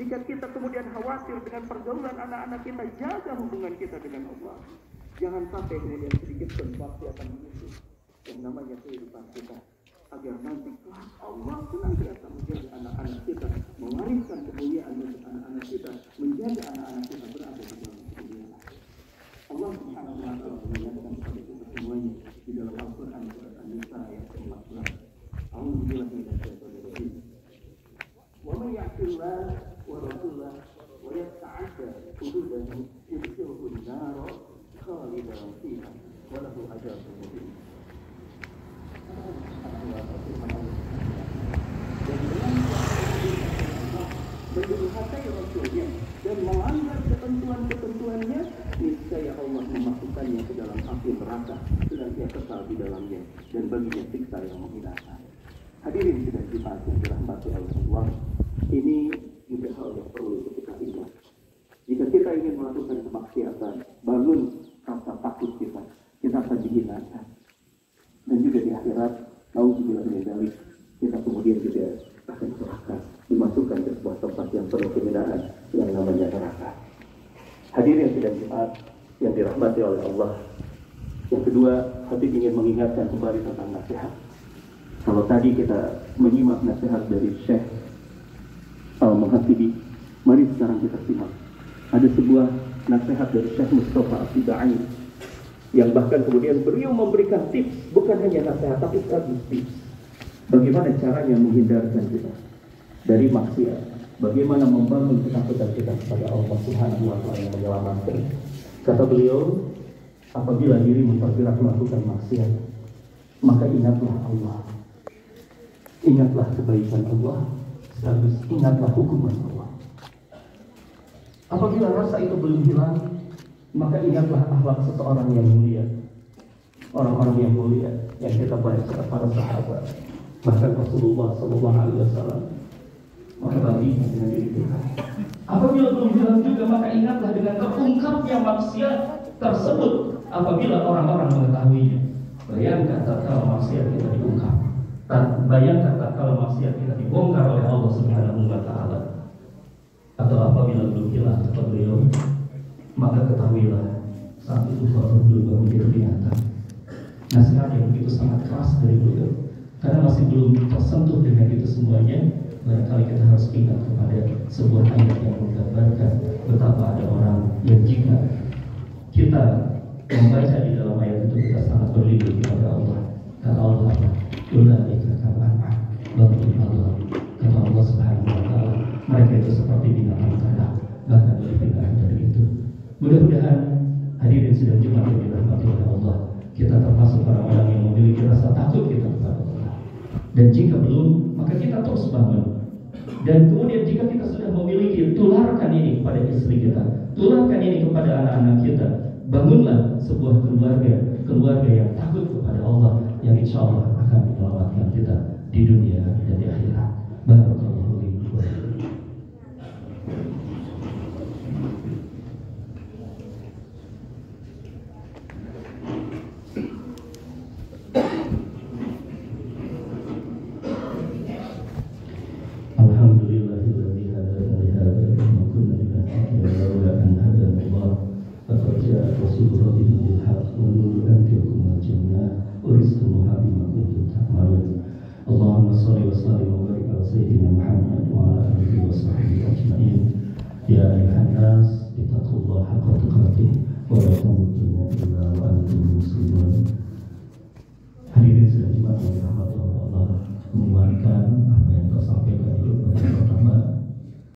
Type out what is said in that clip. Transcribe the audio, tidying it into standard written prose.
Jika kita kemudian khawatir dengan pergaulan anak-anak kita, jaga hubungan kita dengan Allah. Jangan sampai kemudian sedikit pun waktu akan menyusul yang namanya kehidupan kita, agar nanti Allah senantiasa menjaga anak-anak kita, mewariskan kemuliaan untuk anak-anak kita, menjaga anak-anak kita berada di dalam kemuliaan. Allah Subhanahu wa taala menyatakan kepada kita semuanya di dalam Al-Qur'an surat An-Nisa ayat 14. A'udzubillahi minasyaitonir rajim. Wa may ya'tillaha wa rasulahu wa yata'adda hududahu yudkhilhu an-nar khalidan fiha wa lahu ajrun muqim. Mendurhakai Rasulnya dan melanggar ketentuan-ketentuannya, niscaya Allah memasukkannya ke dalam api neraka dan dia kekal di dalamnya, dan baginya siksa yang menghinakan. Hadirin sidang Jumat yang dirahmati Allah, ini juga hal yang perlu kita ingat. Jika kita ingin melakukan kemaksiatan, bangun rasa takut kita akan dihinakan. Dan juga di akhirat, tahu juga dari kita kemudian juga akan celaka, dimasukkan ke sebuah tempat yang penuh kehinaan yang namanya neraka. Hadirin sidang Jumat yang dirahmati oleh Allah. Yang kedua, hati ingin mengingatkan kembali tentang nasihat. Kalau tadi kita menyimak nasihat dari Syekh Al-Muhasibi, mari sekarang kita simak. Ada sebuah nasihat dari Syekh Mustafa Al-Sibai, yang bahkan kemudian beliau memberikan tips, bukan hanya nasihat tapi sekaligus tips. Bagaimana caranya menghindarkan kita dari maksiat, bagaimana membangun ketakutan kita kepada Allah Subhanahu wa taala yang menyelamatkan. Kata beliau, apabila dirimu tergerak melakukan maksiat, maka ingatlah Allah. Ingatlah kebaikan Allah, sekaligus ingatlah hukuman Allah. Apabila rasa itu belum hilang, maka ingatlah akhlak seseorang yang mulia, orang-orang yang mulia yang kita baca para sahabat, bahkan Rasulullah SAW. Maka bagi dengan diri kita. Apabila belum hilang juga, maka ingatlah dengan terungkapnya maksiat tersebut apabila orang-orang mengetahuinya. Bayangkan tatkala maksiat kita diungkap, bayangkan tatkala maksiat kita dibongkar oleh Allah Subhanahu wa taala. Atau apabila belum hilang, kata beliau, maka ketahuilah saat itu suatu berubah menjadi binatang. Nasihat yang begitu sangat keras dari beliau, karena masih belum tersentuh dengan itu semuanya. Barangkali kita harus ingat kepada sebuah ayat yang menggambarkan betapa ada orang yang jika kita membaca di dalam ayat itu, kita sangat berlindung kepada Allah. Kata Allah, ulaika kal'an'am bal hum adall. Kata Allah Subhanahu wa taala, mereka itu seperti binatang ternak, bahkan lebih binatang dari itu. Mudah-mudahan hadirin sidang Jumat yang dirahmati oleh Allah, kita termasuk orang-orang yang memiliki rasa takut kita kepada Allah. Dan jika belum, maka kita terus bangun. Dan kemudian jika kita sudah memiliki, tularkan ini kepada istri kita, tularkan ini kepada anak-anak kita. Bangunlah sebuah keluarga yang takut kepada Allah, yang insya Allah akan menyelamatkan kita di dunia dan di akhirat.